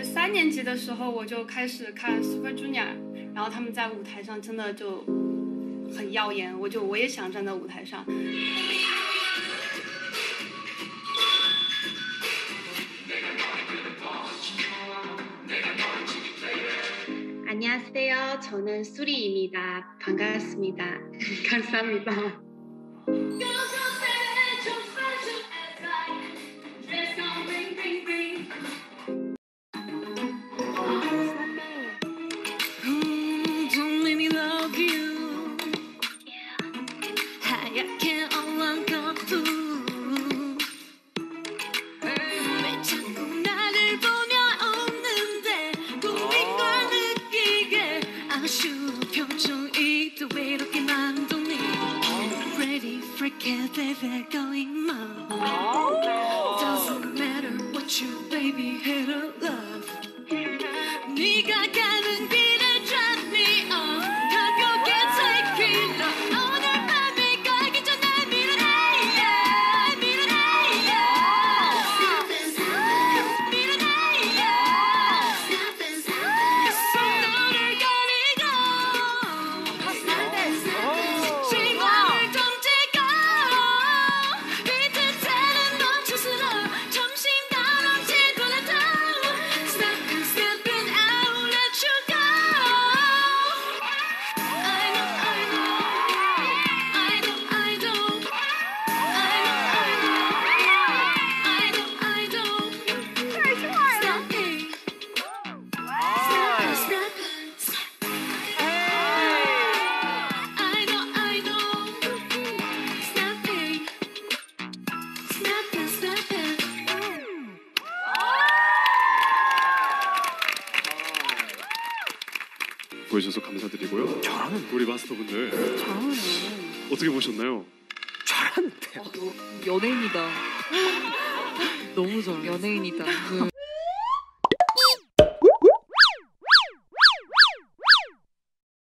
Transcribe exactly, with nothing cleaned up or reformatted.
三年级的时候我就开始看 Super Junior， 然后他们在舞台上真的就很耀眼，我就我也想站在舞台上。 안녕하세요. 저는 수리입니다. 반갑습니다. 감사합니다. Don't let me love you. 하얗게 얼른 것도 왜 자꾸 나를 보면 없는데 꿈인 걸 느끼게 아쉬운 표정이 또 외롭게 만드니 Ready for it, baby, going mad. Doesn't matter what you, baby, hate or love. 네가 가는 길에 drop me off. 가볍게 take me love. 오늘 밤이 가기 전에 밀어내, yeah. 밀어내, yeah. 밀어내, yeah. 손너를 가리고 시간을 좀 찍어 빛을 새는 멈추스러 점심 떨어지더라도 Stop and step and I'll let you go. I know, I know, I know, I know, I know, I know, I know. Stop it, stop it, stop it, stop it. I know, I know. Stop it, stop it, stop it. 보여주셔서 감사드리고요. 잘하는데. 우리 마스터분들 잘하네. 어떻게 보셨나요? 잘하는데. 연예인이다. 너무 잘해. 연예인이다.